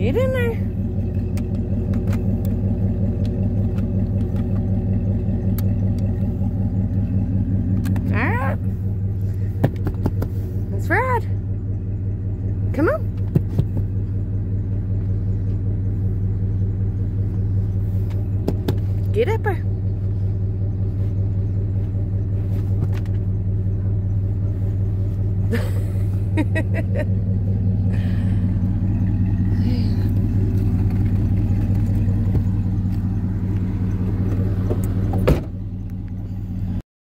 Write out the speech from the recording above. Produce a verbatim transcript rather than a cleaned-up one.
Get in there. All right. Let's ride. Come on. Get up there.